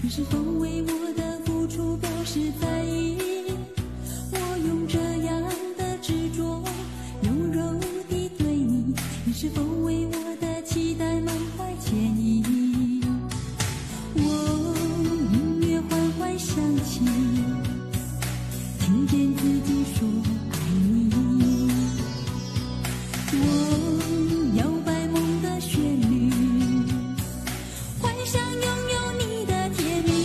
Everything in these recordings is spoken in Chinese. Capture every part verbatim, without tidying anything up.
你是否为我的付出表示在意？我用这样的执着，温柔地对你，你是否为我的期待满怀歉意？我音乐缓缓响起，听见自己说爱你。我摇摆梦的旋律，幻想拥有你的甜蜜。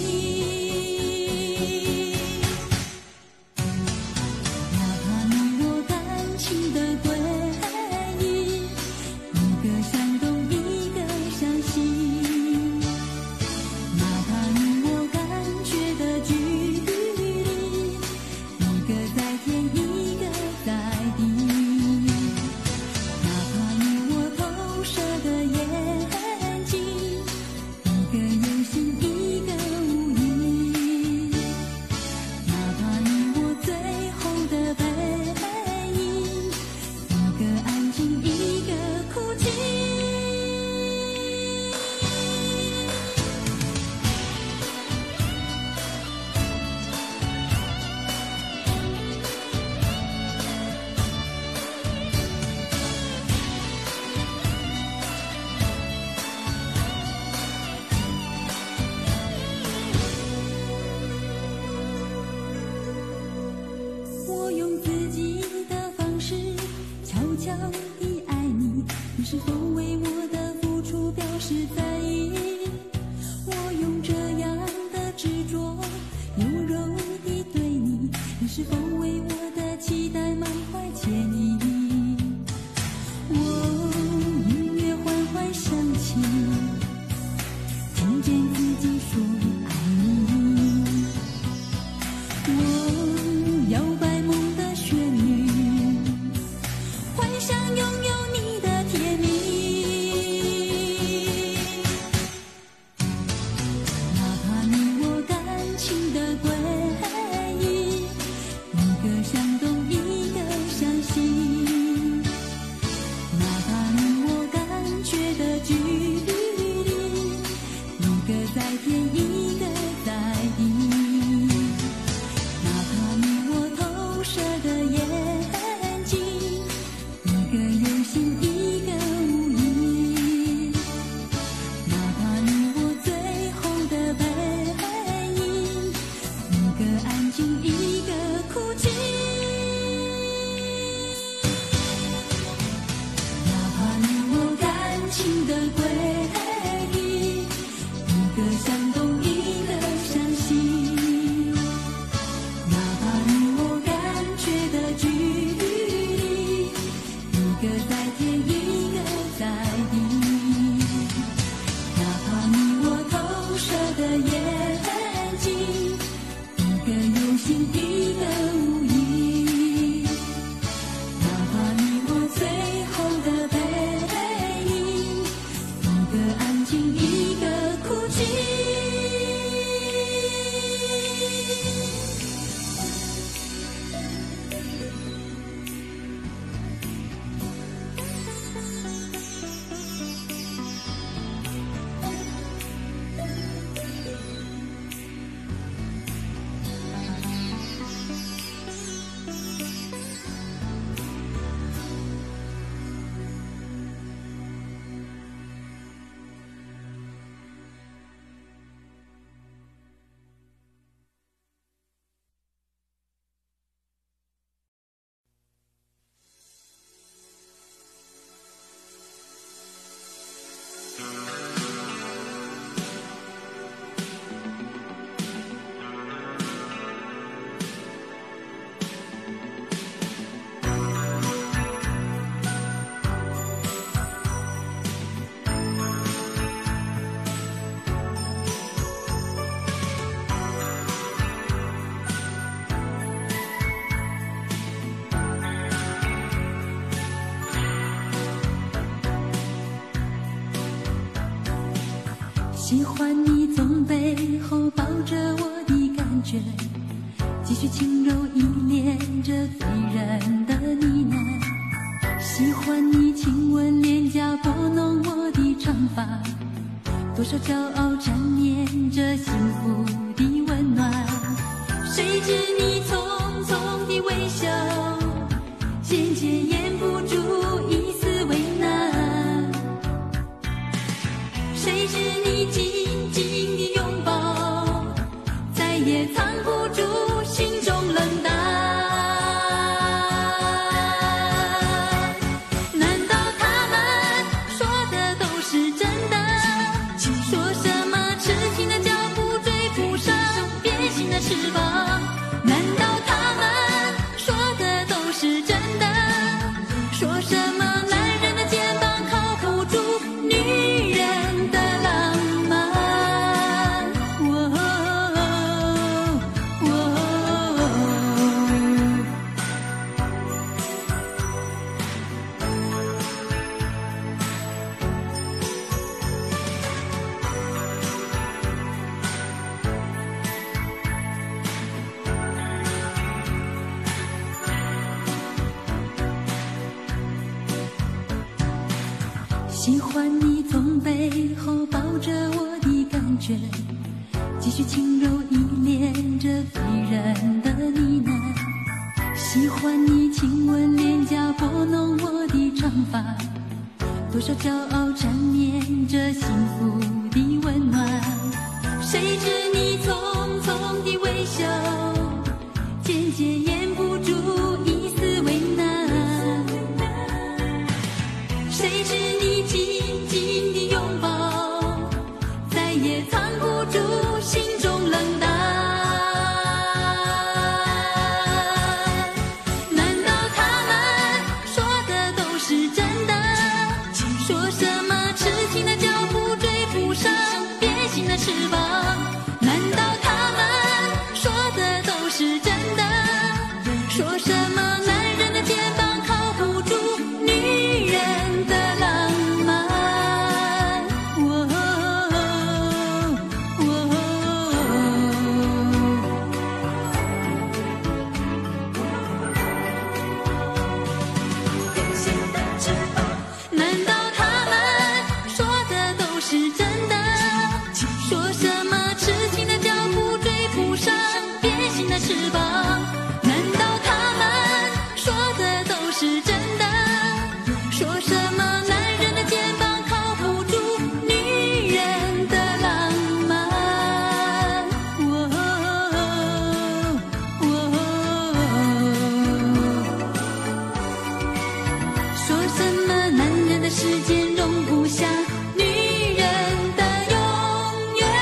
哪怕你我感情的轨迹，一个向东，一个向西。哪怕你我感觉的距离，一个在天，一个在地。哪怕你我投射的眼睛，一个有心，一个无意。哪怕你我最后的背影，一个安静，一个哭泣。我用自己的方式悄悄地爱你，你是否为我的付出表示在意？我用这样的执着，温柔地对你，你是否为我的期待满怀歉意？我音乐缓缓响起，听见自己说爱你。我摇摆梦的旋律，幻想拥有你的甜蜜。哪怕你我感情的轨迹，一个向东，一个向西。哪怕你我感觉的距离，一个在天，一个在地。哪怕你我投射的眼睛，一个有心，一个无意。哪怕你我最后的背影，一个安静，一个哭泣。哪怕你我感情的轨迹，一个向东，一个向西。哪怕你我感觉的距离，一个在天，一个在地。哪怕你我投射的眼睛，一个有心，一个无意。哪怕你我最后的背影，一个安静，一个哭泣。喜欢你从背后抱着我的感觉，继续轻柔依恋着醉人的呢喃。喜欢你亲吻脸颊，拨弄我的长发，多少骄傲缠绵着幸福的温暖。谁知你匆匆的微笑，渐渐掩不住一丝为难。谁知你紧紧的拥抱，再也藏不住心中冷淡。难道他们说的都是真的？说什么痴情的脚步追不上变心的翅膀？难道他们说的都是真的？说什么男人的肩膀靠不住女人的浪漫？哦喜欢你从背后抱着我的感觉，继续轻柔依恋着醉人的呢喃。喜欢你亲吻脸颊拨弄我的长发，多少骄傲缠绵着幸福的温暖。谁知你匆匆的微笑，渐渐掩不住一丝为难。谁知你紧紧的拥抱，再也藏不住心中冷淡。难道他们说的都是真的？说什么痴情的脚步追不上变心的翅膀？难道他们说的都是真的？说什么男人的肩膀靠不住女人的浪漫？哦难道他们说的都是真的？说什么痴情的脚步追不上变心的翅膀？难道他们说的都是真的？说什么男人的肩膀靠不住女人的浪漫？哦说什么男人的世界容不下女人的永远？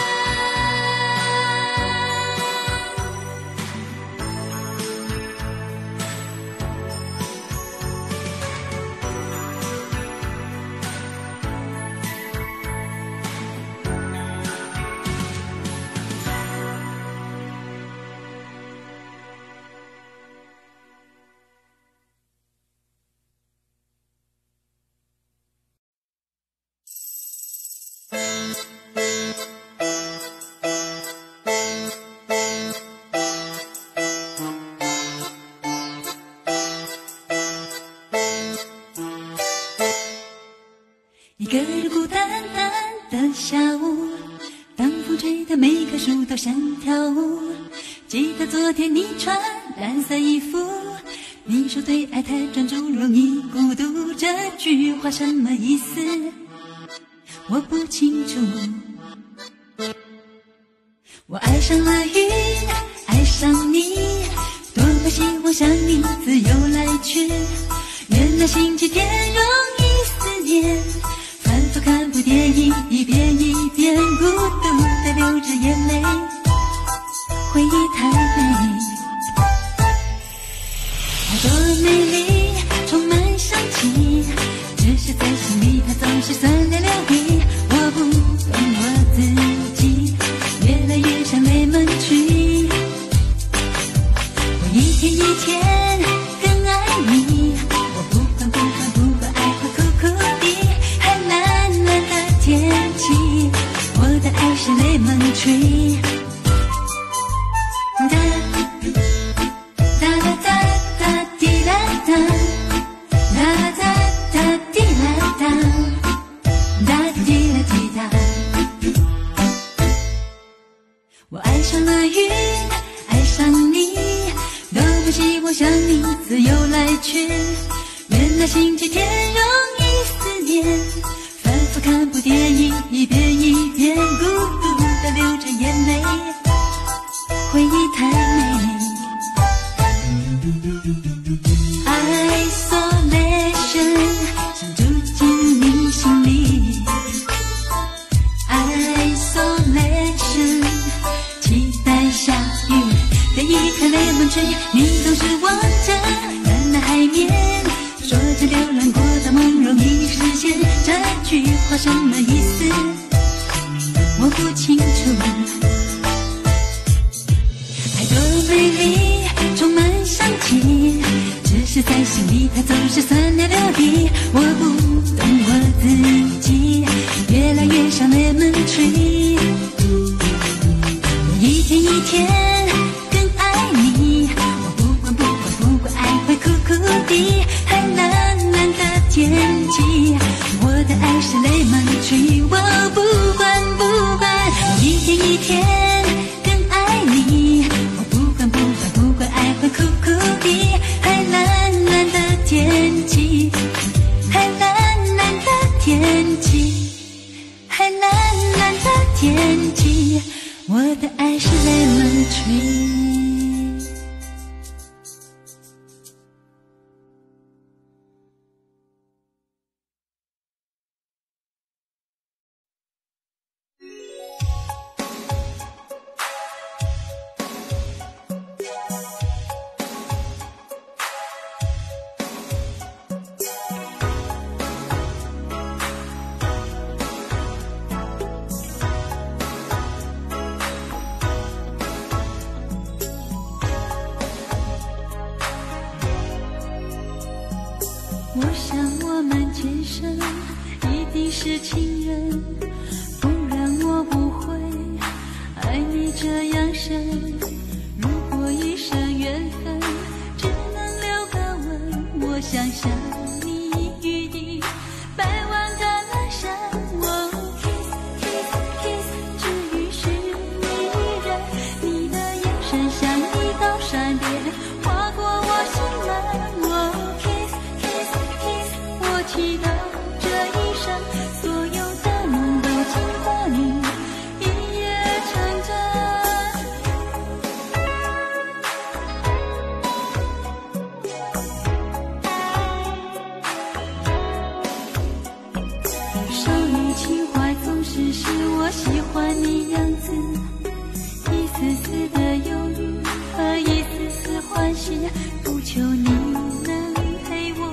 一个人孤单单的下午，当风吹得每棵树都想跳舞。记得昨天你穿蓝色衣服，你说对爱太专注容易孤独，这句话什么意思？我不清楚。我爱上了雨，爱上你，多么希望像你自由来去。原来星期天容易思念，反复看部电影，一遍一遍，孤独地流着眼泪，回忆太美，太多美丽充满生气，只是在心里它总是酸溜溜的。我不懂我自己，越来越像 lemon tree。 我一天一天更爱你，我不管不管不管爱会苦苦的，很暖暖的天气，我的爱是 lemon tree。 我爱上了云，爱上你，多么希望像你自由来去。原来星期天容易思念，反复看部电影，一遍一遍，孤独地流着眼泪，回忆太美。Isolation 想住进你心里 Isolation 期待下雨，等一颗雷蒙吹，你总是望着蓝蓝海面，说着流浪过的梦容易实现，这句话什么意思我不清楚。爱多美丽充满香气，只是在心里它总是酸溜溜的，我不懂我自己，越来越像 lemon tree， 我一天一天更爱你，我不管不管不管爱会苦苦的，还蓝蓝的天气，我的爱是 lemon tree， 我不管不管，我一天一天更爱你，我不管不管不管爱会苦苦的，还蓝蓝的天气，还蓝蓝的天气，还蓝蓝的天气，我的爱是 lemon tree。我想我们前生一定是情人，不然我不会爱你这样深。如果一生缘分只能留个吻，我想象你与你百万橄榄山，我 kiss kiss kiss， 至于是迷人，你的眼神像一道闪电划过我心门，我祈祷这一生所有的梦都经过你一夜成真。少女情怀总是使我喜欢你样子，一丝丝的忧郁和一丝丝欢喜，不求你能陪我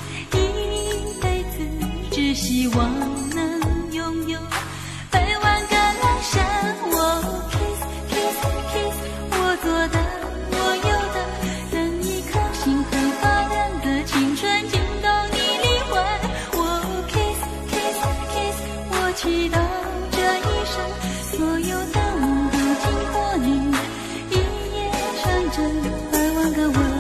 只希望能拥有百万橄榄山，我 kiss kiss kiss， 我做的我有的，等一颗心很发亮的青春进到你灵魂，我 kiss kiss kiss， 我祈祷这一生所有的梦都经过你一夜成真，百万个吻。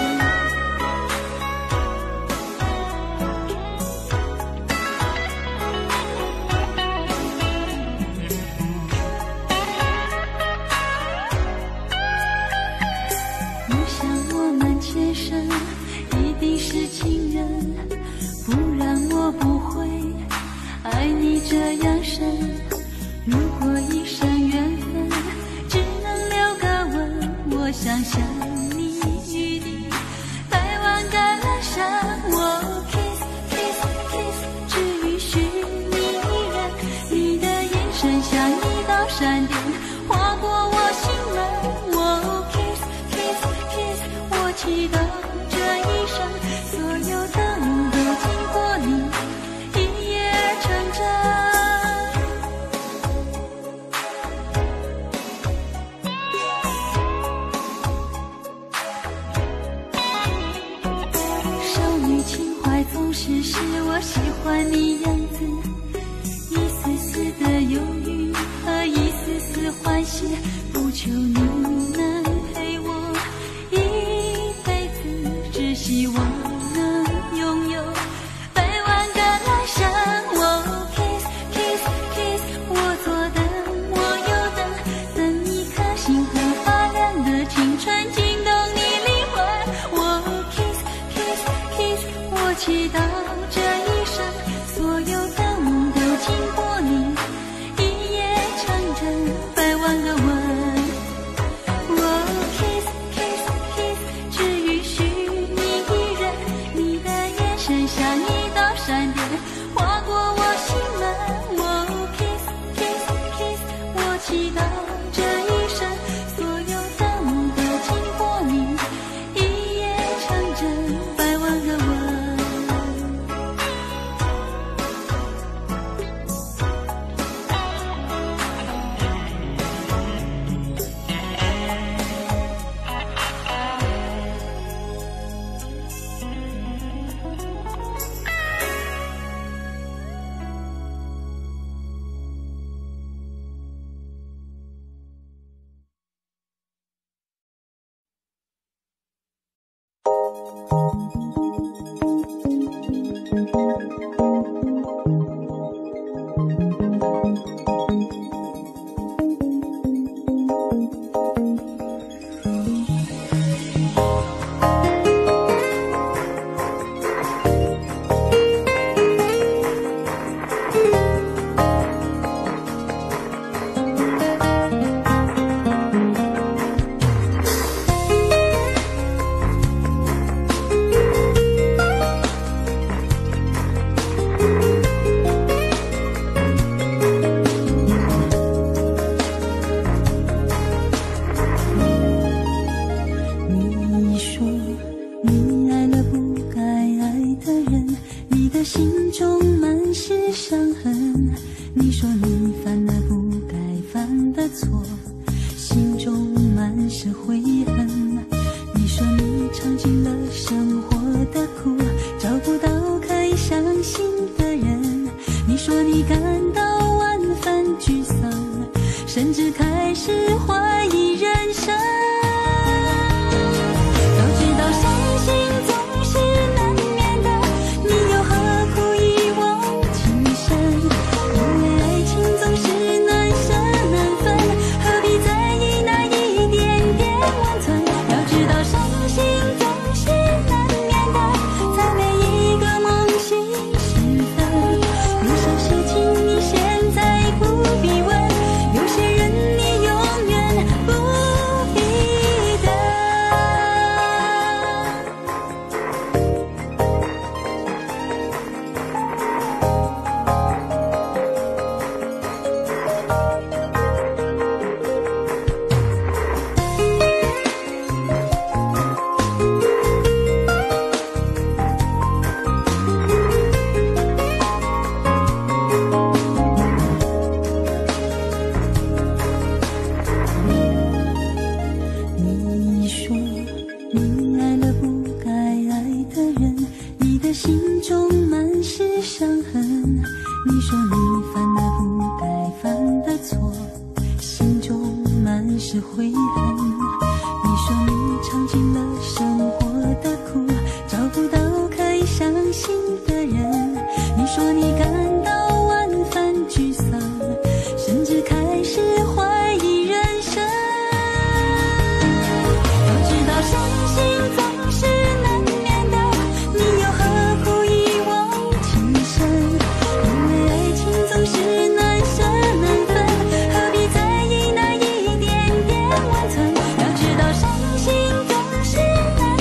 一定是情人，不然我不会爱你这样深。如果一生缘分只能留个吻，我想象你与你百万橄榄山，我 kiss kiss kiss， 至于是迷人，你的眼神像一道闪电划过我心门，我 kiss kiss kiss， 我祈祷这一生所有的梦都经过你一夜成真。少女情怀总是使我喜欢你样子，一丝丝的忧郁和一丝丝欢喜，不求你能陪我一辈子，只希望能拥有百万橄榄山，我 kiss kiss kiss， 我做的我有的，等一道这一生所有的梦都经过你一夜成真，百万个吻。 要知道伤心总是难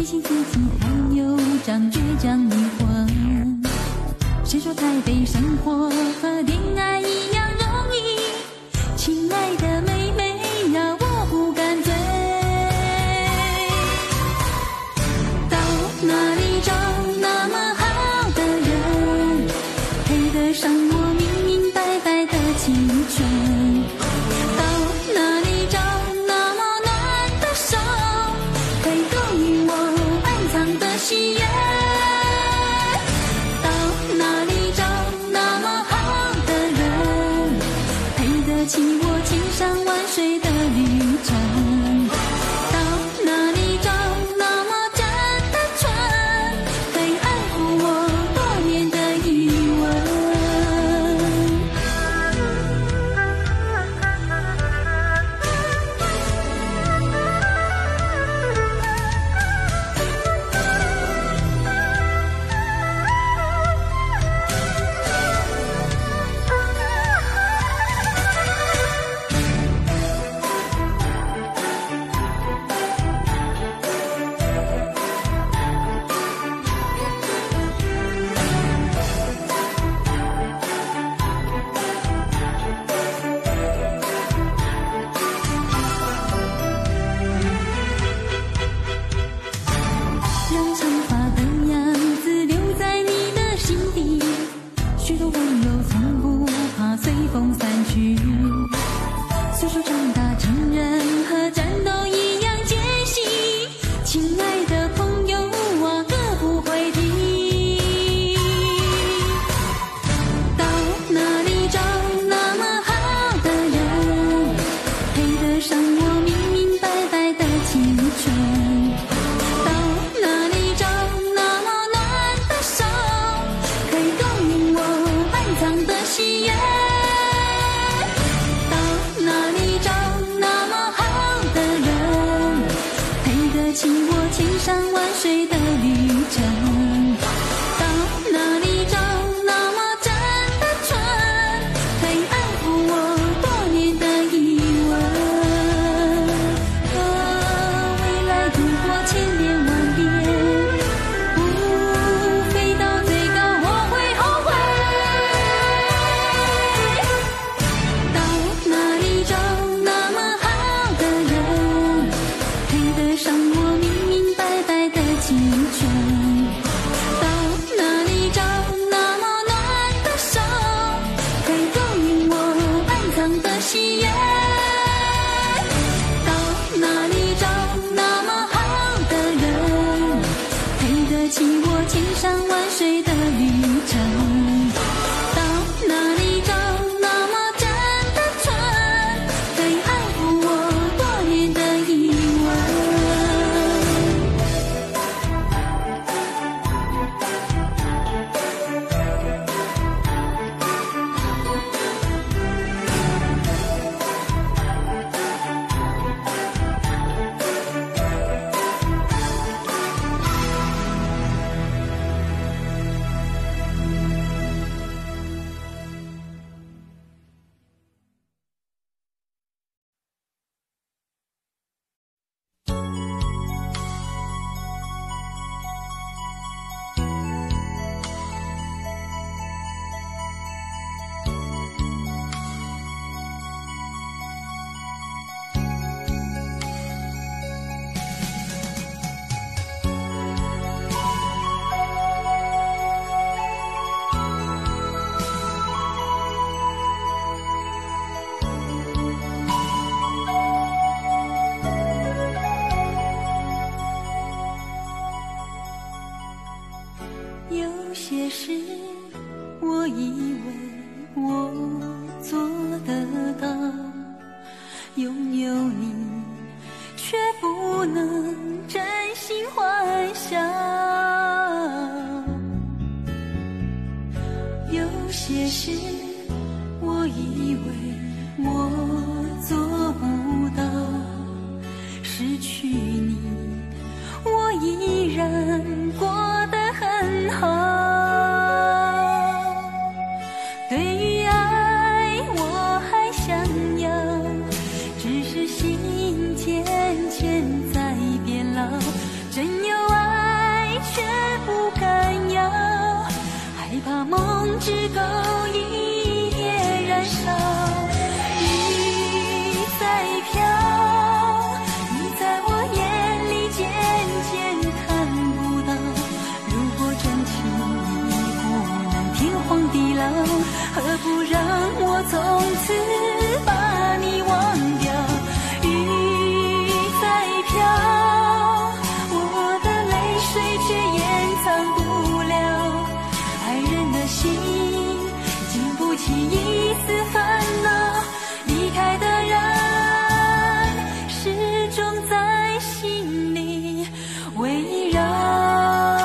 信自己还有张倔强灵魂。谁说台北生活和恋爱一样容易？亲爱的妹妹呀，我不敢追。到哪里找那么好的人，配得上我明明白白的青春？到哪里找那么暖的手，可以供应我暗藏的喜悦？到哪里找那么好的人，配得起我千山万水的旅程？到哪里找那么真的纯，可以安抚我多年的疑问？让长发的样子留在你的心底，许多温柔从不怕随风散去。诉说长大成人和战斗一样艰辛，亲爱的朋友啊，歌不会停。到哪里找那么好的人，配得上我明明白白的青春？到哪里找那么暖的手，可以供应我暗藏的喜悦？到哪里找那么好的人，配得起我千山万水的旅程？到哪里找那么真的纯，可以安抚我多年的疑问？啊，未来路过千遍万遍，不飞到最高我会后悔。到哪里找那么好的人，配得上我明明白白的青春？到哪里找那么暖的手，可以供应我暗藏的喜悦？到哪里找那么好的人，配得起我千山万水的旅程？到哪里找那么真的纯，可以安抚我多年的疑问？有些事我以为我做得到，拥有你却不能真心幻想。有些事我以为我做不到，失去你我依然过得很好。对于爱我还想要，只是心渐渐在变老，真有爱只够一夜燃烧。雨在飘，你在我眼里渐渐看不到。如果真情已不能天荒地老，何不让我从此把你忘掉？雨在飘，我的泪水却掩藏不了。爱人的心经不起一丝烦恼，离开的人始终在心里围绕。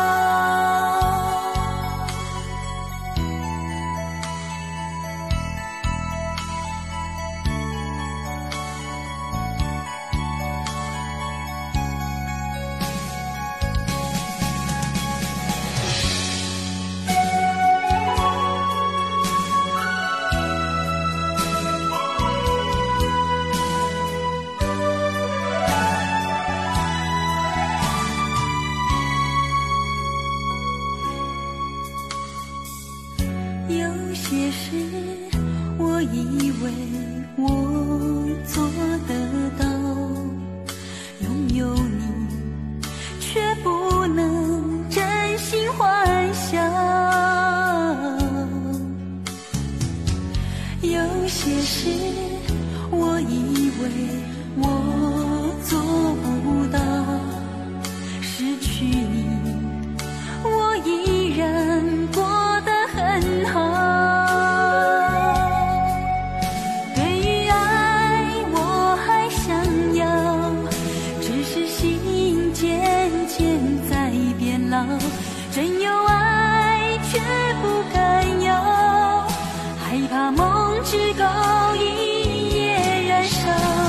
有些事我以为我做得到，拥有你却不能真心幻想。有些事我以为我做不到，失去你我依然过得很好。对于爱我还想要，只是心渐渐在变老。真有爱却不敢有，害怕梦只够一夜燃烧。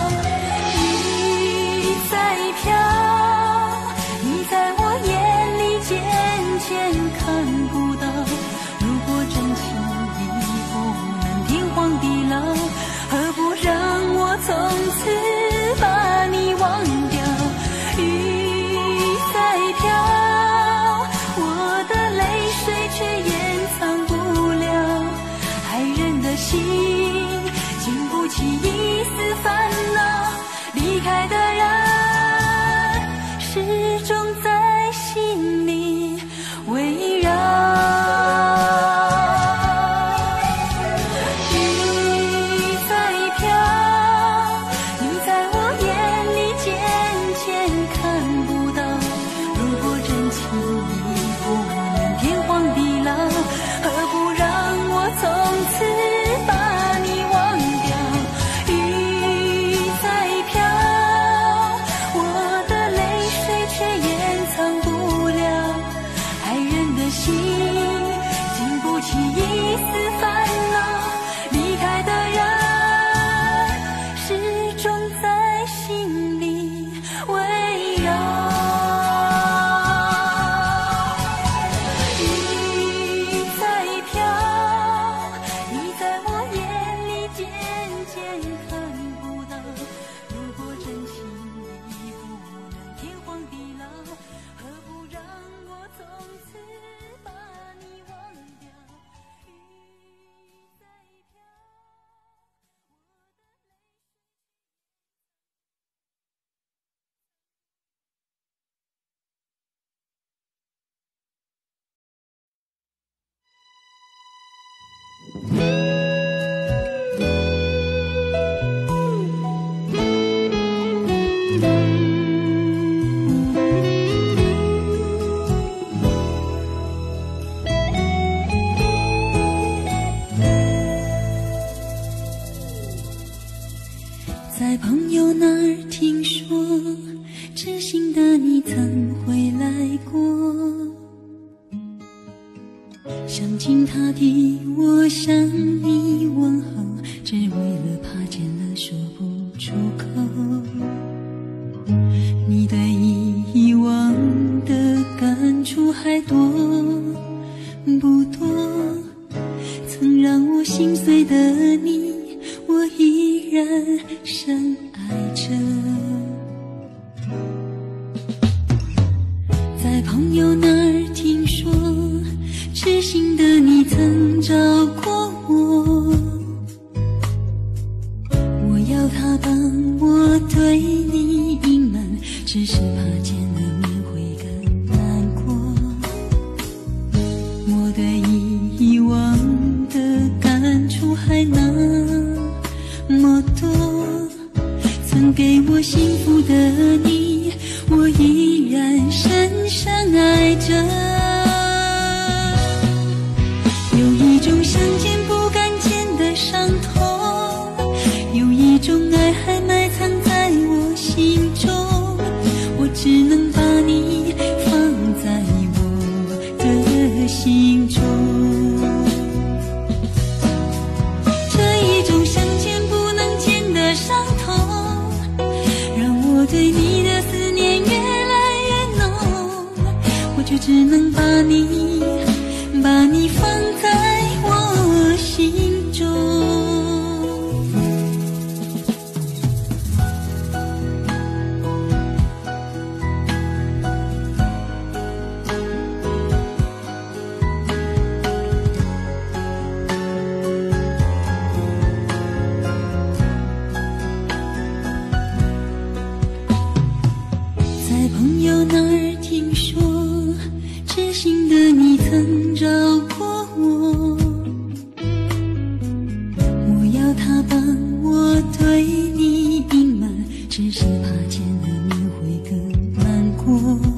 雨在飘，你在我眼里渐渐看不到。如果真情已不能天荒地老，何不让我从此把你忘掉？雨在飘，我的泪水却掩藏不了。爱人的心经不起一丝烦恼，离开的人始终在心里围绕。雨在飘，你在我眼里渐渐看不到。如果真情已不能天荒地老，何不让我从此把你忘掉？雨在飘，我的泪水却掩藏不了。爱人的心经不起一丝烦恼，离开的人始终在心里围绕。雨在飘，你在我眼里渐渐看不到。如果真情已不能天荒地老，何不让我从此把你忘掉？雨在飘。在朋友那儿听说，知心的你曾回来过。想尽他的我向你问候，只为了怕见了说不出口。你对遗忘的感触还多不多？曾让我心碎的你，我依然深爱着。在朋友那儿听说，痴心的你曾找过我，我要他帮我对你隐瞒，只是怕见了面会更难过。我对以往的感触还那么多，曾给我幸福的你，我依然深深爱着。有一种想见不敢见的伤痛，有一种爱还埋藏在我心中，我只能把你放在我的心中。这一种想见不能见的伤痛，让我对你的思念越来越浓，我却只能把你把你放在我心中。在朋友那儿听说，知心的你曾找过我，我要他帮我对你隐瞒，只是怕见了面会更难过。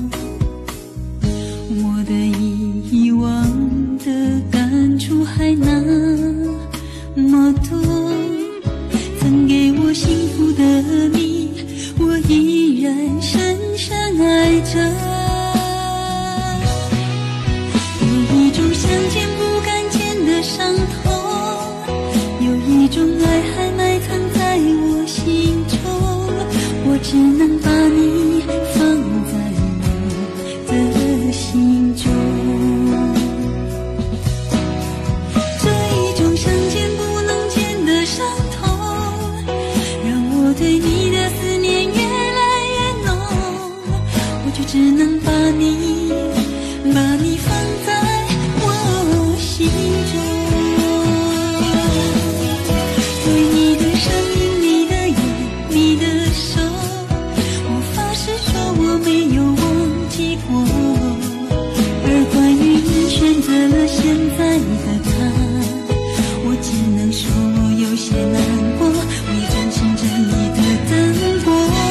我的以往的感触还那么多，曾给我幸福的你，我依然深深爱着。想见不敢见的伤痛，有一种爱还埋藏在我心中，我只能把你放在我的心中。这一种想见不能见的伤痛，让我对你的思念越来越浓，我却只能把你把你放在心中。对你的声音，你的眼，你的手，我发誓说我没有忘记过。而关于你选择了现在的他，我只能说我有些难过，我专心着你的灯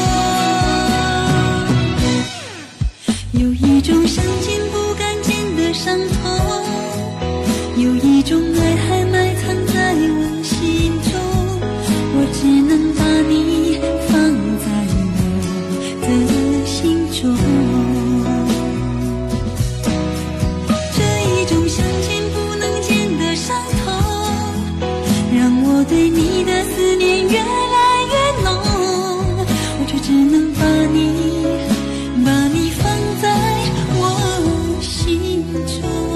光。有一种想见不敢见的伤痛，有一种爱还埋藏在我心中，我只能把你放在我的心中。这一种想见不能见的伤痛，让我对你的思念越来越浓，我却只能把你把你放在我心中。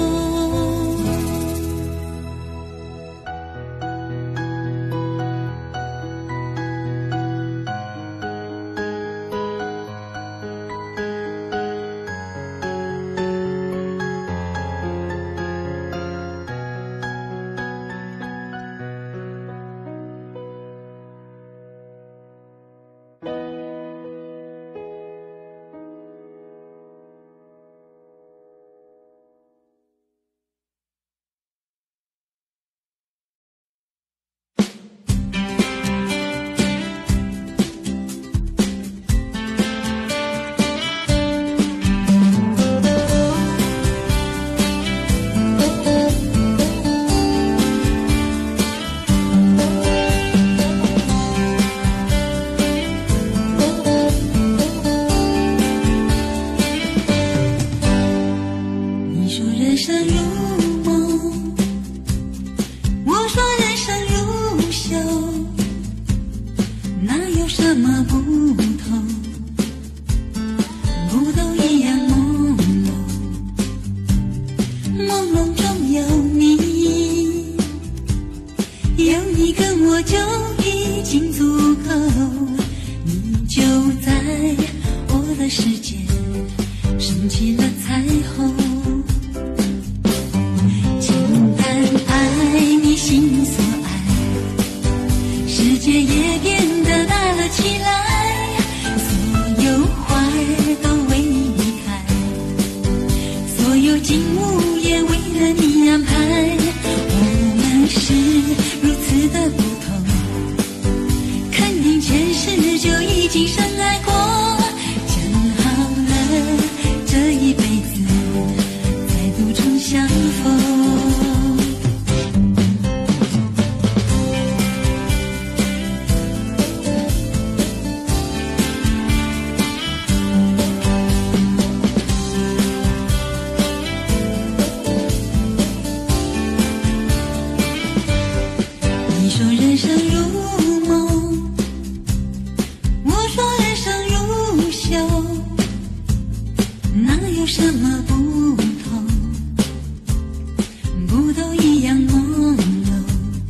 升起了彩虹，轻淡有景物也为了你安排，我们是如此的不同，肯定前世就已经深爱过，讲好了这一辈子再度重相逢。你说人生如梦，我说人生如秀，哪有什么不同？不都一样朦胧，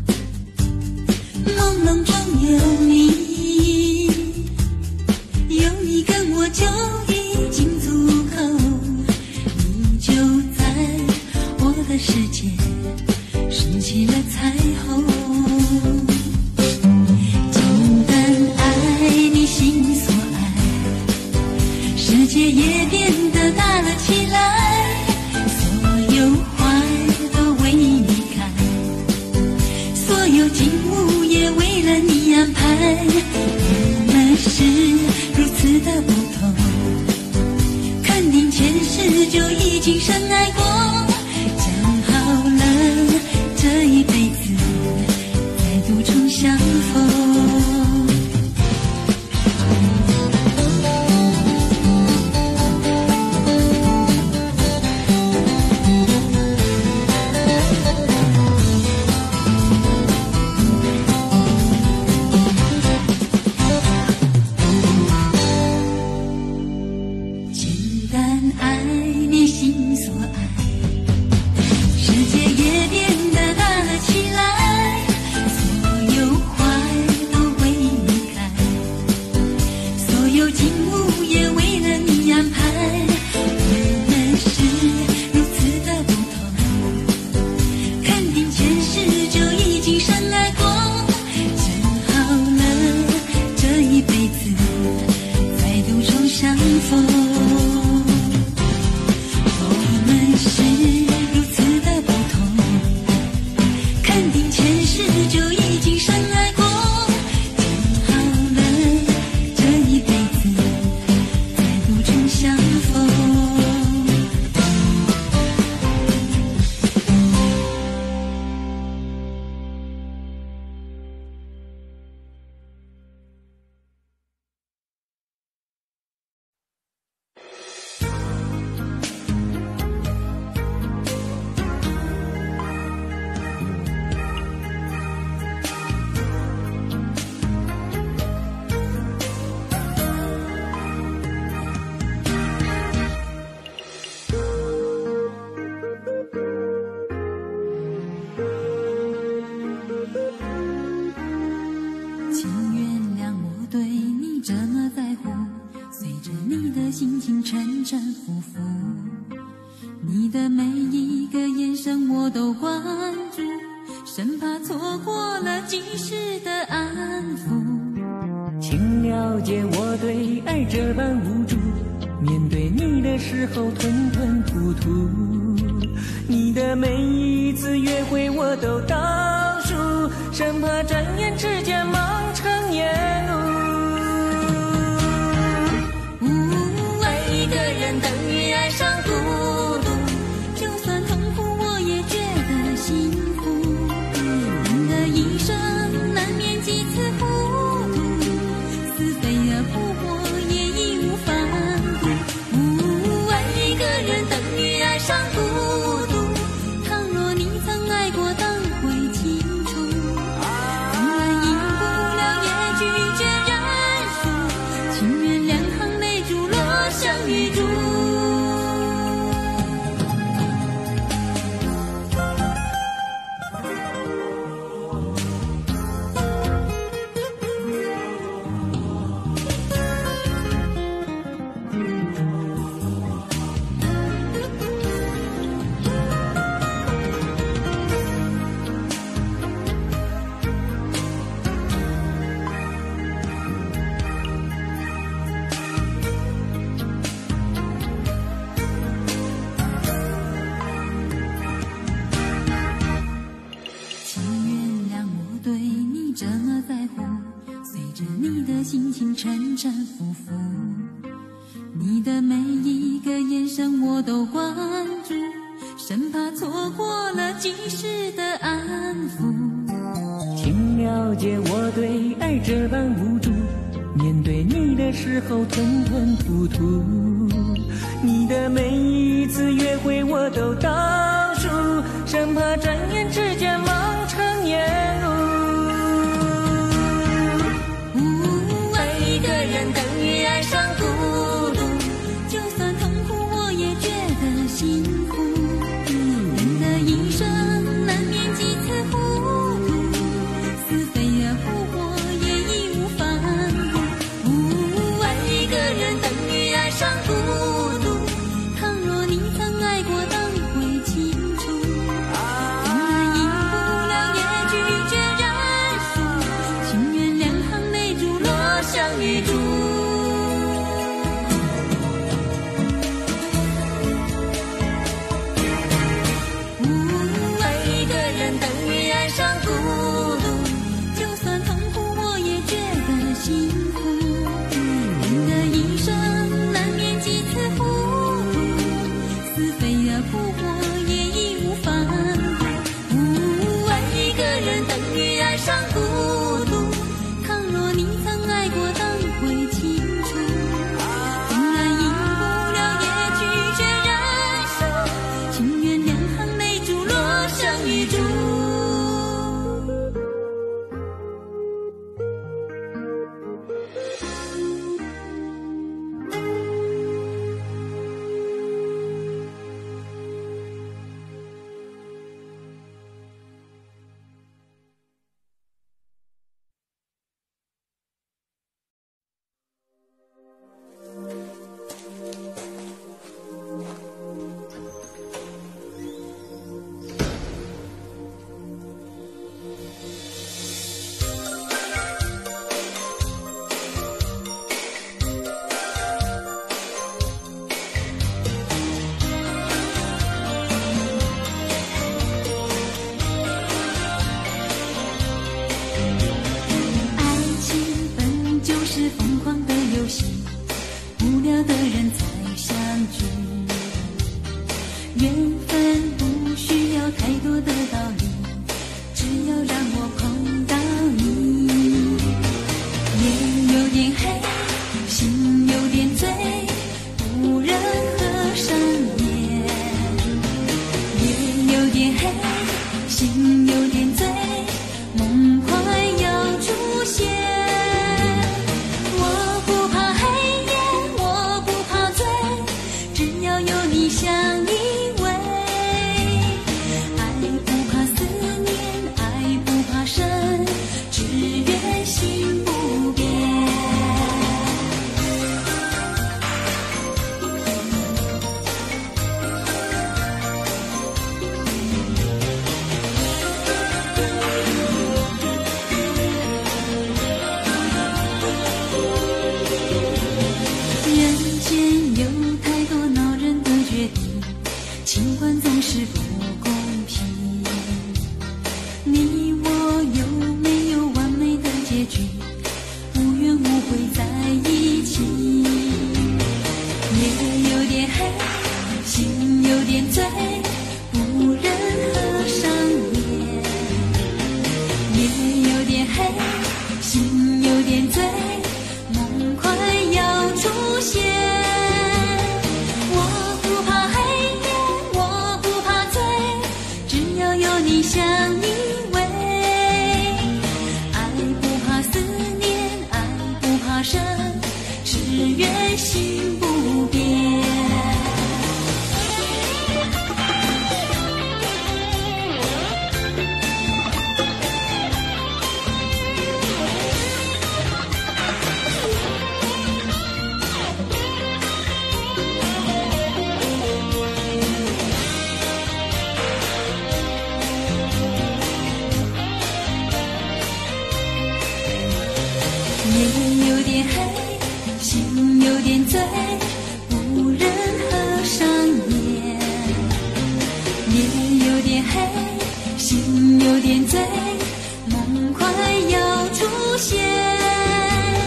朦胧中有你，有你跟我就已经足够，你就在我的世界升起了彩虹。世界也变得大了起来，所有花都为你开，所有景物也为了你安排，我们是如此的不同，肯定前世就已经深爱过，讲好了这一辈子再度重相逢。心情沉沉浮浮，你的每一个眼神我都关注，生怕错过了及时的安抚。 请了解我对爱这般无助，面对你的时候吞吞吐吐，你的每一次约会我都倒数，生怕转眼之间忙成烟雾。 一个人等于爱上孤独，就算痛苦我也觉得幸福。人的一生难免几次糊涂，似飞蛾扑火也义无反顾。呜，爱一个人等于爱上孤独，倘若你曾爱过当回清楚，纵然赢不了也拒绝认输，情愿两行泪珠落相雨珠。 我都关注，生怕错过了及时的安抚。 请了解我对爱这般无助，面对你的时候吞吞吐吐，你的每一次约会我都倒数，生怕转眼之间忙成烟雾。 呜，爱一个人等于爱上孤独，就算痛苦我也觉得幸福。人的一生难免几次糊涂，似非而复活也义无反顾。呜，爱一个人等于爱上孤独，倘若你曾爱过当会清楚，纵然赢不了也拒绝认输，情愿两行泪珠落向雨中。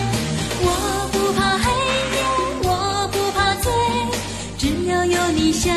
你想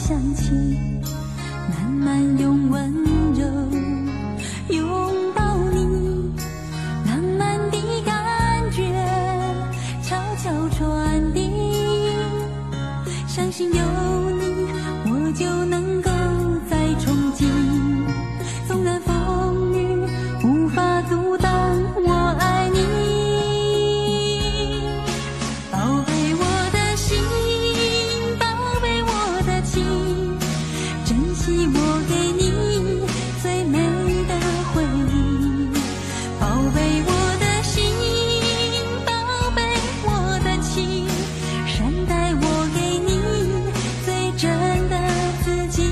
响起，慢慢用温柔拥抱你，浪漫的感觉悄悄传递，相信有你我就能够再憧憬，纵然风雨无法阻挡我爱你。宝贝我的心，宝贝我的情，珍惜我给你最美的回忆。宝贝我的心，宝贝我的情，善待我给你最真的自己。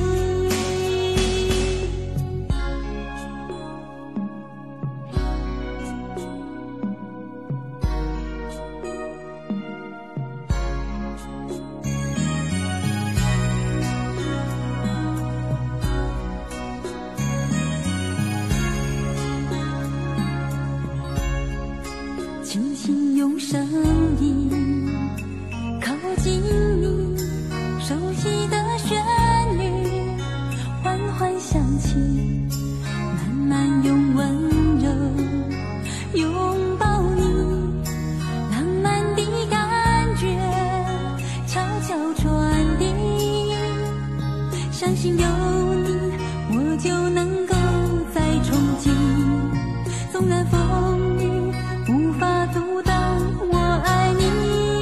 轻轻用声音靠近你，熟悉的旋律缓缓响起，慢慢用温柔拥抱你，浪漫的感觉悄悄传递，相信有你我就能够再憧憬，纵然风雨无法阻挡我爱你。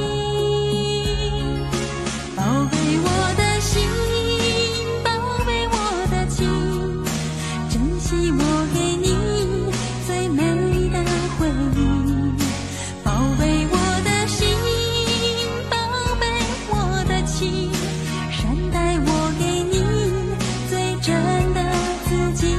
宝贝我的心，宝贝我的情，珍惜我给你最美的回忆。宝贝我的心，宝贝我的情，善待我给你最真的自己。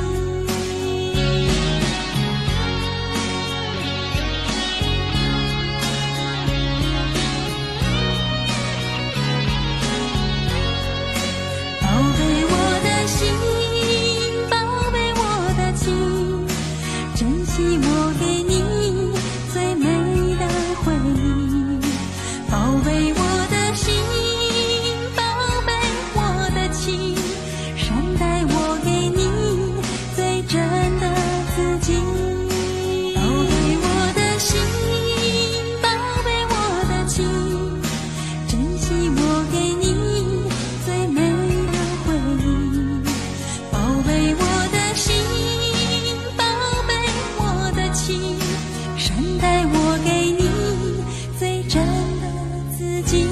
宝贝我的心，宝贝我的情，珍惜我给你最美的回忆。宝贝我的心，宝贝我的情，善待我给你最真的自己。宝贝我的心，宝贝我的情，珍惜我给你最美的回忆。宝贝我的心，宝贝我的情，善待我给你最真的自己。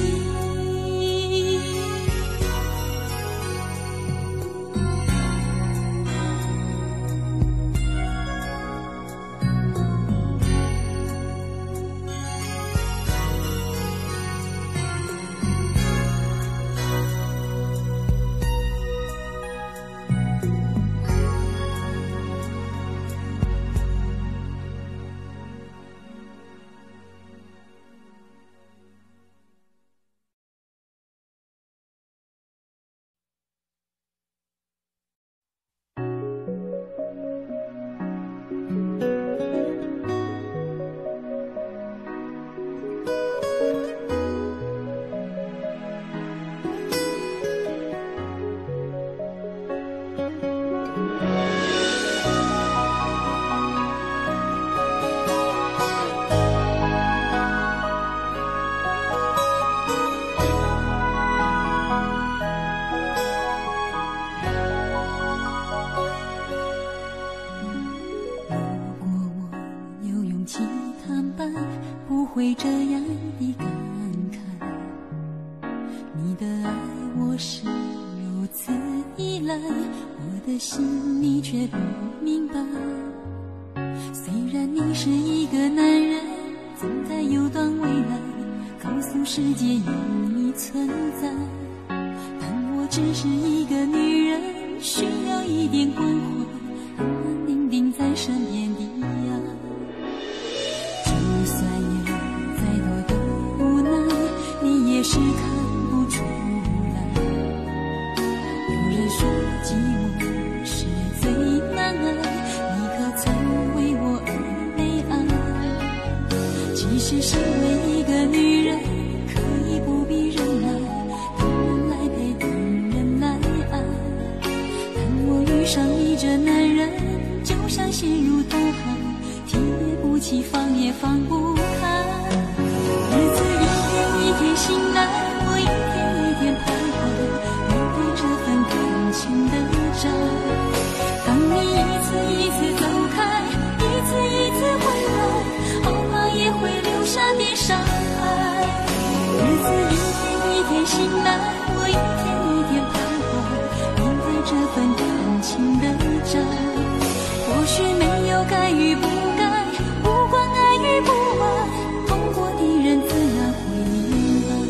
会这样的感慨，你的爱我是如此依赖，我的心你却不明白。虽然你是一个男人，总在游荡未来，告诉世界有你存在，但我只是一个女人，需要一点关怀，安安定定在身边的爱。就算有再多的无奈，你也是看不出来。有人说寂寞是最难爱，你可曾为我而悲哀？其实身为一个女人，可以不必忍耐，等人来陪，等人来， 起，放也放不开。日子一天一天醒来，我一天一天徘徊，面对这份感情的债。当你一次一次走开，一次一次回来，好怕也会留下点伤害。日子一天一天醒来，我一天一天徘徊，面对这份感情的债。或许没有该与不该，不管爱与不爱，痛过的人自然会明白。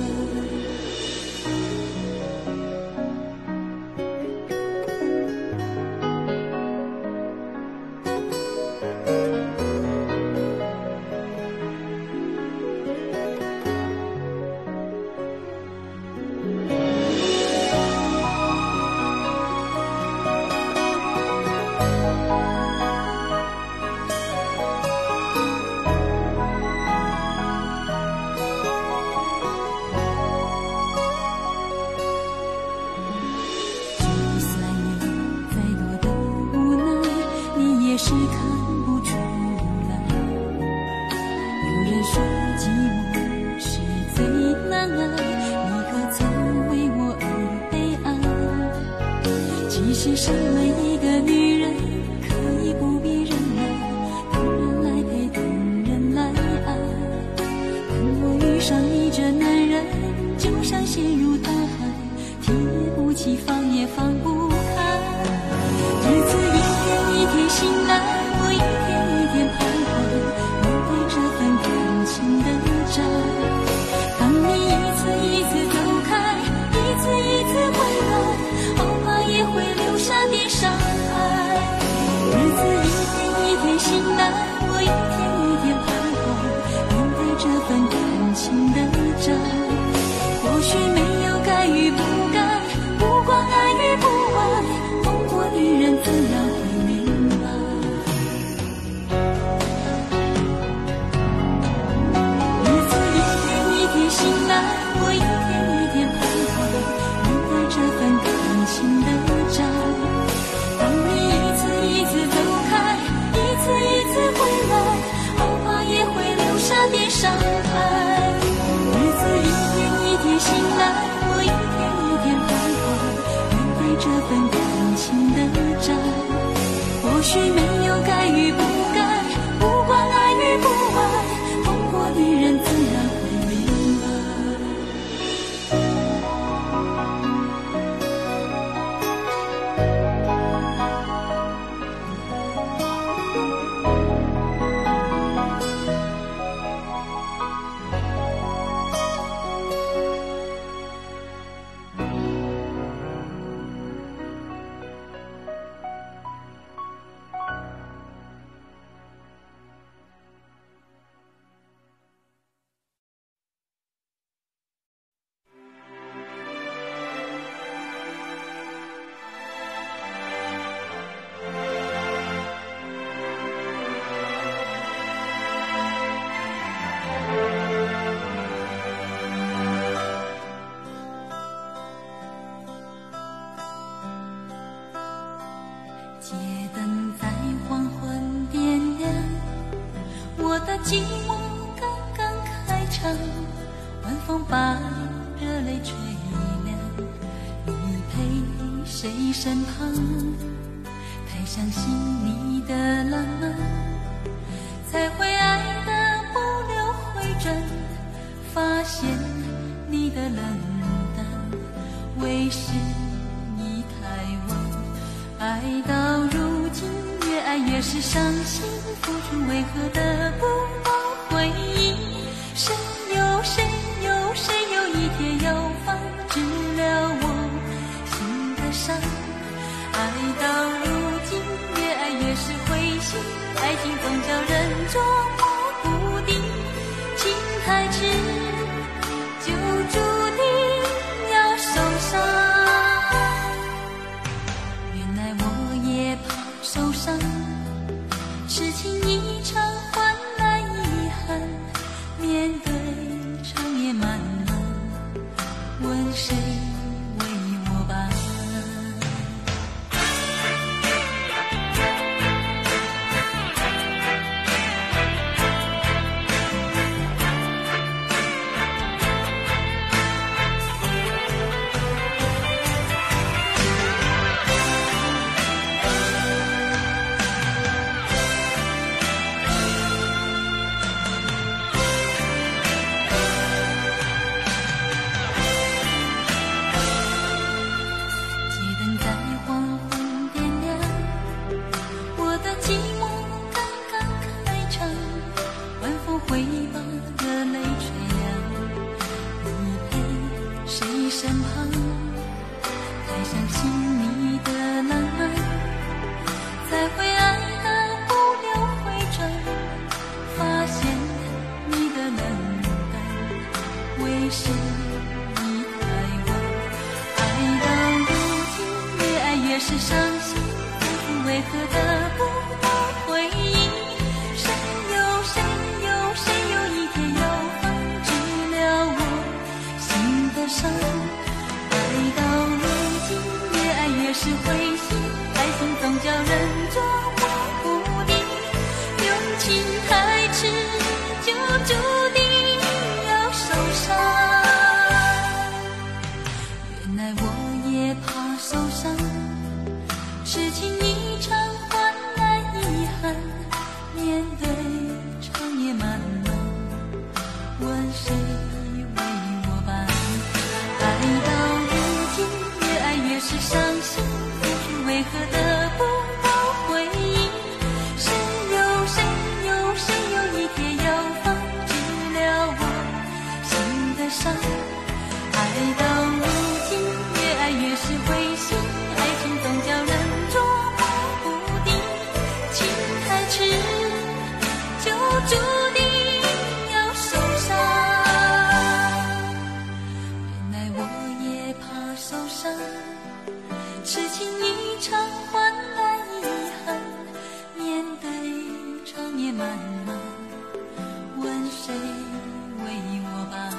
是看不出来，有人说寂寞是最难爱，你可曾为我而悲哀？其实是每一个女人可以不必忍耐，等人来陪，等人来爱。等我遇上你这男人，就像陷入大海，提也不起，放也放不开。日子一天一天醒来，我一天一天徘徊，面对这份感情的债。当你一次一次走开，一次一次回来，好怕也会留下点伤害。日子一天一天醒来，我一天一天徘徊，面对这份感情的债。或许没有该与不该，不管爱与不爱，痛过的人自然会明白。日子一天一天醒来，我一天一天徘徊，面对这份感情的债。当你一次一次走开，一次一次回来，好怕也会留下点伤害。日子一天一天醒来，我一天一天徘徊，面对这份感情的债。或许没有该与不该，不管爱与不爱，痛过的人自然会明白。街灯在黄昏点亮，我的寂寞刚刚开场，晚风把热泪吹凉，你陪谁身旁？太相信你的浪漫，才会爱得不留回转，发现你的冷淡，为是你太晚。爱到如今，越爱越是伤心，付出为何得不到回应？谁有谁有谁有一天要防治了我心的伤？爱到如今，越爱越是灰心，爱情总叫人捉摸不定，情太迟就注定要受伤。受伤，痴情一场换来遗憾，面对长夜漫漫，问谁为我伴？ 在黄昏点亮，我的寂寞刚刚开场，晚风会把热泪吹凉。你陪谁身旁，太相信你的浪漫，在灰暗的湖流回转，发现你的冷淡，为谁你太晚？爱到如今越爱越是伤心，付出为何得不到回应？谁又谁又谁有一天要防治了我心的伤？爱到如今越爱越是灰心，爱情总叫人捉摸不定，用情太迟就注定要受伤。原来我也怕受伤，痴情一场换来遗憾，面对长夜漫漫，问谁为我伴？爱到如今越爱越是伤心，付出为何得不到回应？谁又谁又谁有一天要防治了我心的伤？爱到如今越爱越是灰心，爱情总叫人捉摸不定，情太迟就注定要受伤。原来我也怕受伤，痴情一场换来遗憾，面对长夜漫漫，问谁为我伴？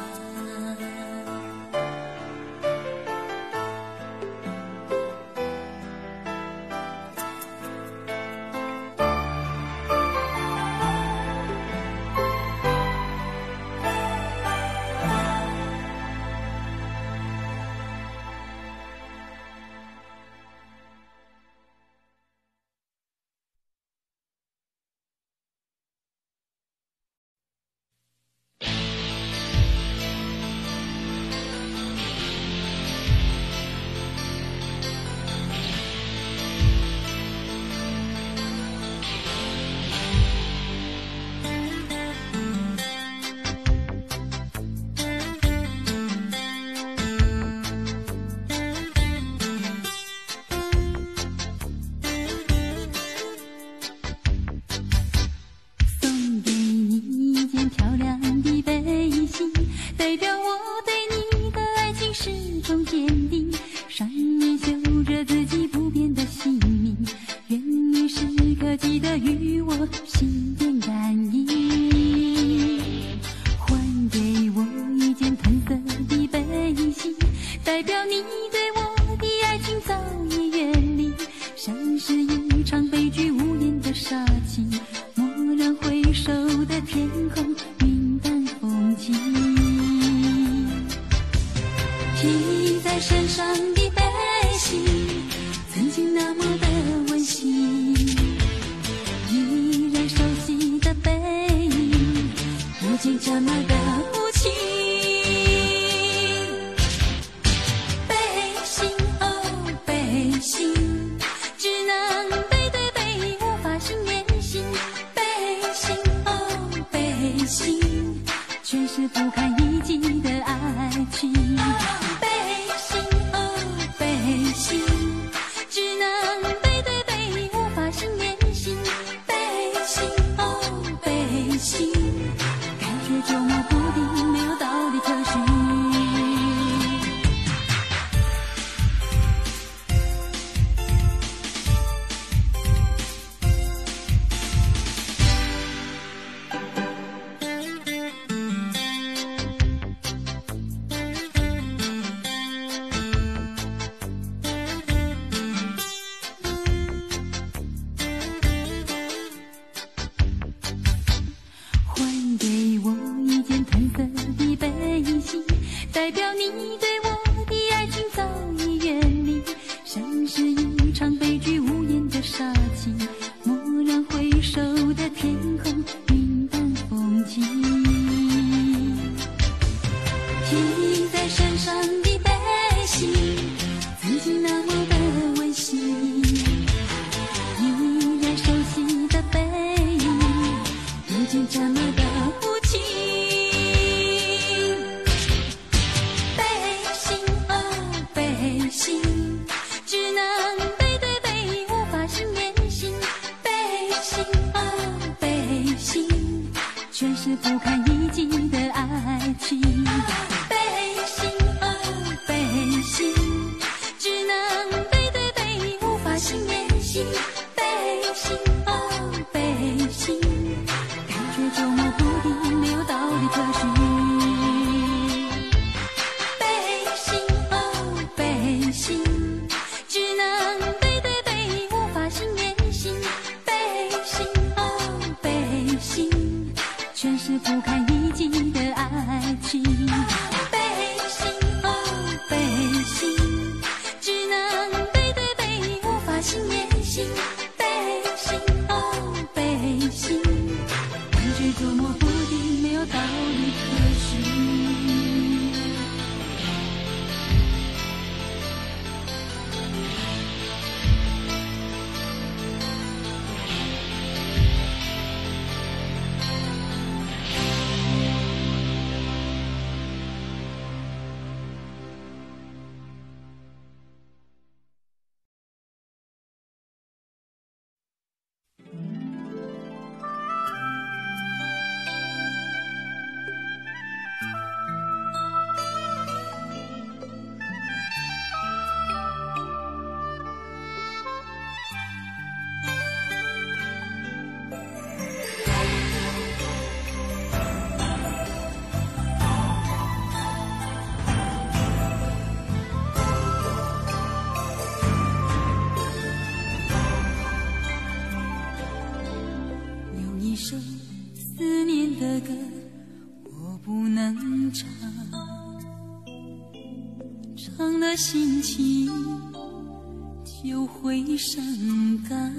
心情就会伤感。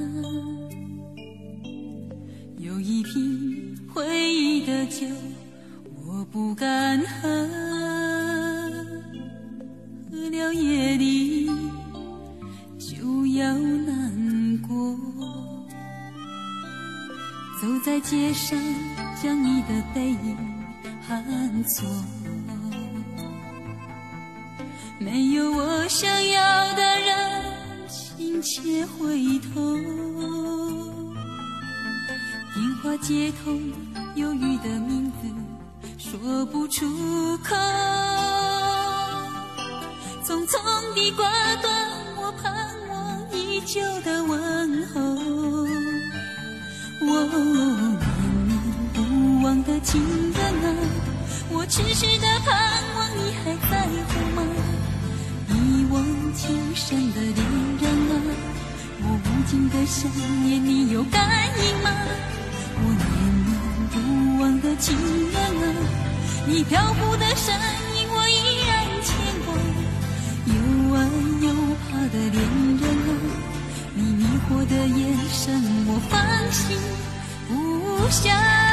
有一瓶回忆的酒，我不敢喝，喝了夜里就要难过。走在街上，将你的背影喊错，没有我想要的人亲切回头。电话接通，犹豫的名字说不出口，匆匆地挂断我盼望已久的问候。我念念不忘的情人啊，我痴痴的盼望你还在乎吗？一往情深的恋人啊，我无尽的想念你有感应吗？我念念不忘的情人啊，你漂浮的身影我依然牵挂。又爱又怕的恋人啊，你迷惑的眼神我放心不下。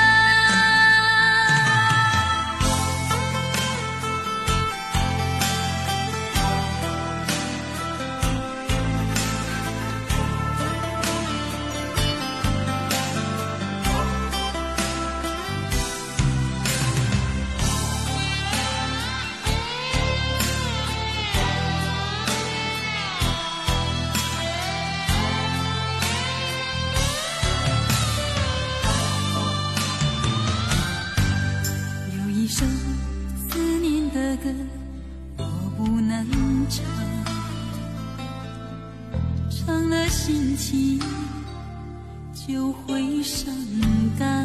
心情就会伤感，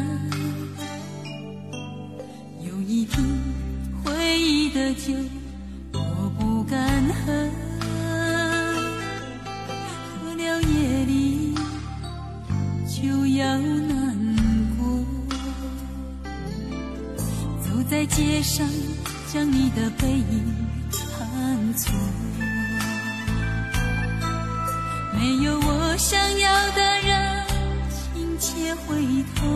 有一瓶回忆的酒我不敢喝，喝了夜里就要难过。走在街上，将你的背影喊错，没有我想要的人亲切回头。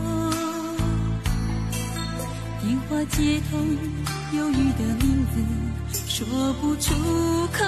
电话接通，犹豫的名字说不出口，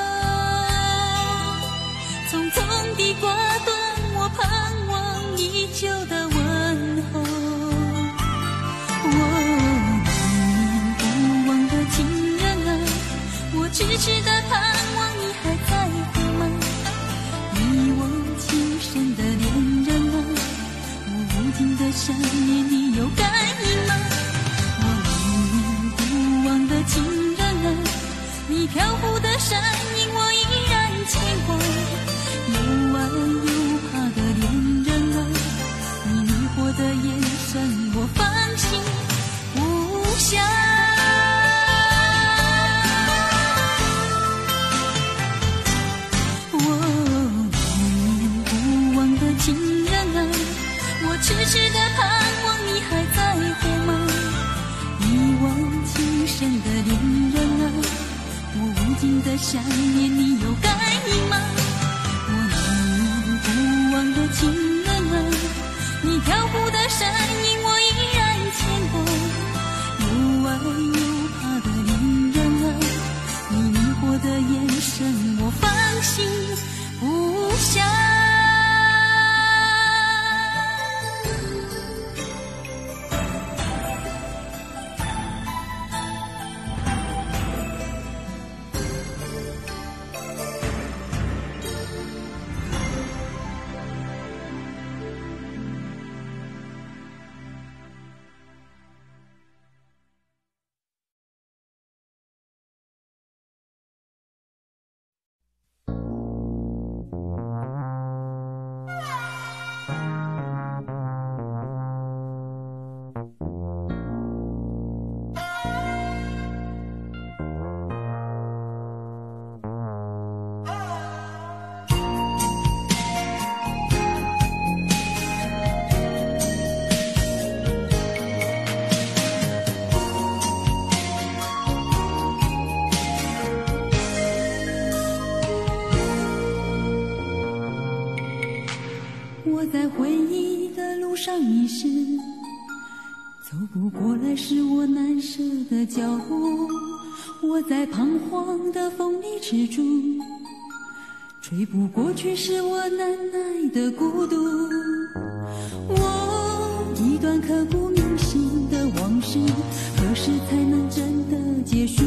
匆匆地挂断我盼望已久的问候。我念念不忘的情人啊，我痴痴的盼望你还在乎吗？一往情深的恋人啊，我无尽的想念你有感应吗？我念念不忘的情人啊，你漂浮的身影我依然牵挂。又爱又怕的恋人啊，你迷惑的眼神我放心不下。情人啊，我痴痴的盼望你还在乎吗？一往情深的恋人啊，我无尽的想念你有感应吗？我念念不忘的情人啊，你漂浮的身影我依然牵挂。又爱又怕的恋人啊，你迷惑的眼神我放心不下。 我在回忆的路上迷失，走不过来是我难舍的脚步。我在彷徨的风里踟蹰，吹不过去是我难耐的孤独。我一段刻骨铭心的往事，何时才能真的结束？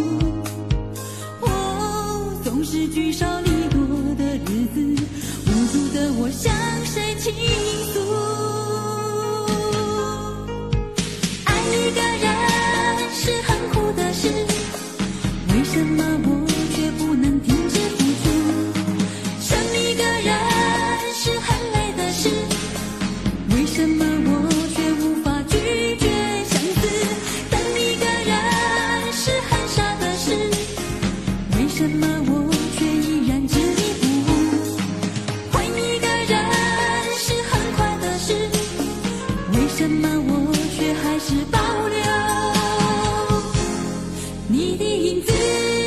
我总是聚少离多的日子，无助的我向谁倾诉？爱一个人是很苦的事，为什么我却不能停止付出？想一个人是很累的事，为什么我却无法拒绝相思？等一个人是很傻的事，为什么我却依然执迷不悟？换一个人是很快的事，为什么我却还是保留你的影子？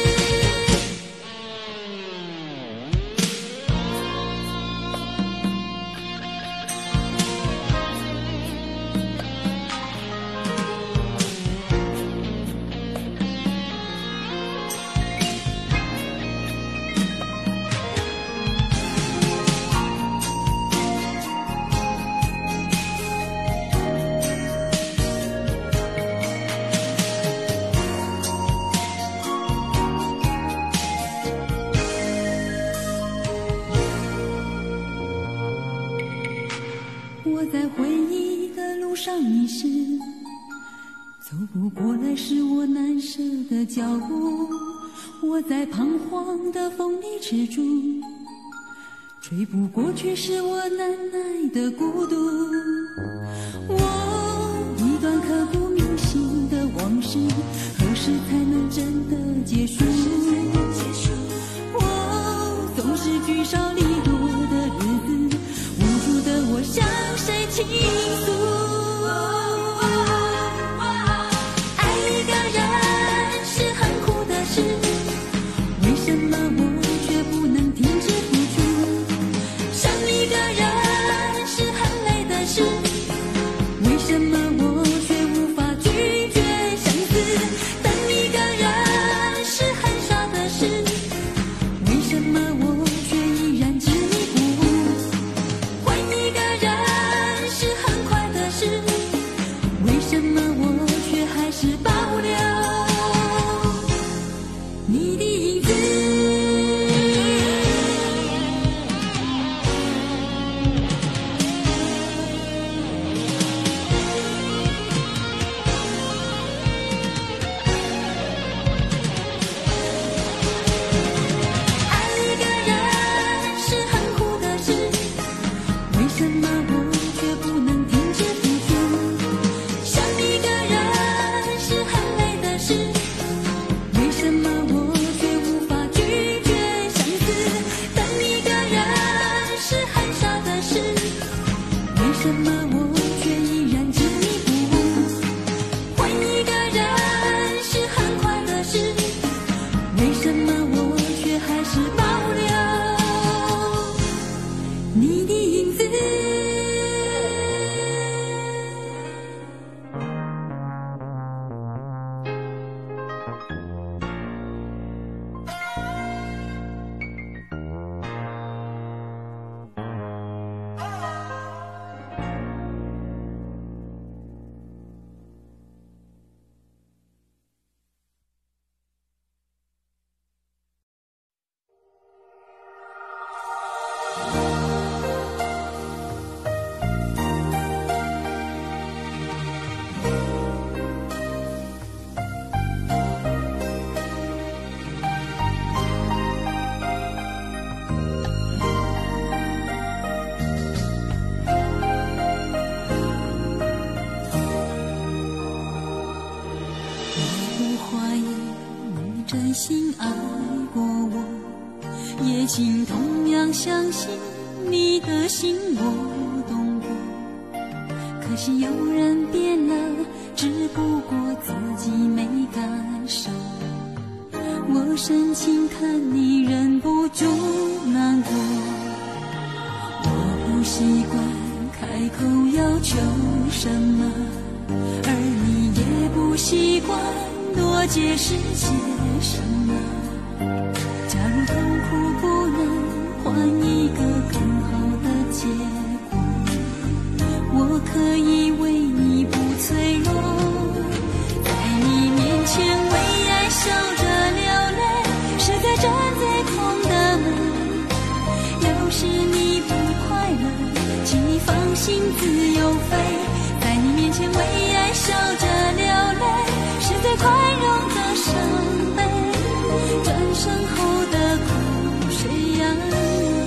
我在回忆的路上迷失，走不过来是我难舍的脚步。我在彷徨的风里踟蹰，吹不过去是我难耐的孤独。我一段刻骨铭心的往事，何时才能真的结束？我总是聚少离多的日子，无助的我向谁倾诉？爱一个人是很苦的事，为什么我却不能停止付出？想一个人是很累的事，为什么我却无法拒绝相思？等一个人是很傻的事，为什么我却依然执迷不悟？换一个人是很快的事，为什么我却还是保留你的影子？爱一个人是很苦的事，为什么我却不能停止付出？想一个人是很累的事，为什么我却无法拒绝相思？等一个人是很傻的事，为什么我却依然执迷不悟？换一个人是很快的事，为什么我却还是保留你的影子？真心爱过我，也心同样相信你的心我懂过。可惜有人变了，只不过自己没感受。我深情看你忍不住难过，我不习惯开口要求什么，而你也不习惯多解释些什么。假如痛苦不能换一个更好的结果，我可以为你不脆弱，在你面前为爱笑着流泪，是在站最痛的门。要是你不快乐，请你放心自由飞，在你面前为爱笑着流泪，是最宽容的伤悲，转身后的苦谁安慰？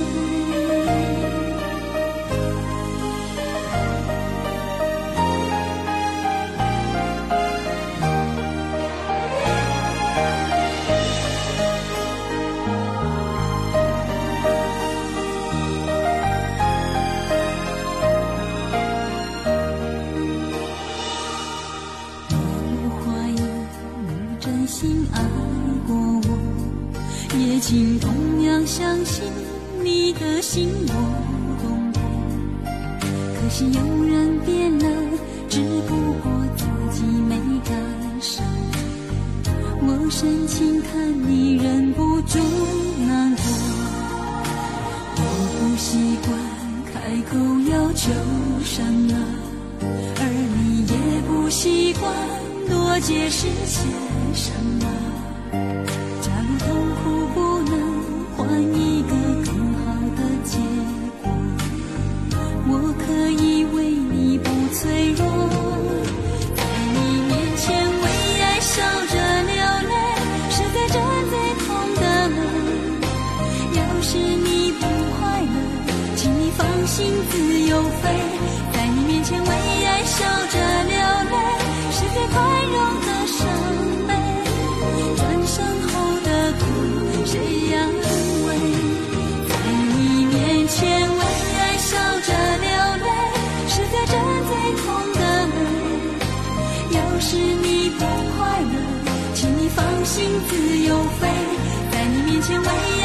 心爱过我，也请同样相信你的心我懂得。可惜有人变了，只不过自己没感受。我深情看你忍不住难过，我不习惯开口要求什么，而你也不习惯多解释些什么。假如痛苦不能换一个更好的结果，我可以为你不脆弱，在你面前为爱笑着流泪，是在站最痛的门。要是你不快乐，请你放心自由飞，在你面前为爱笑着流泪，是最宽容的伤悲，转身后的苦谁安慰？在你面前为爱笑着流泪，是在站最痛的门。要是你不快乐，请你放心自由飞，在你面前为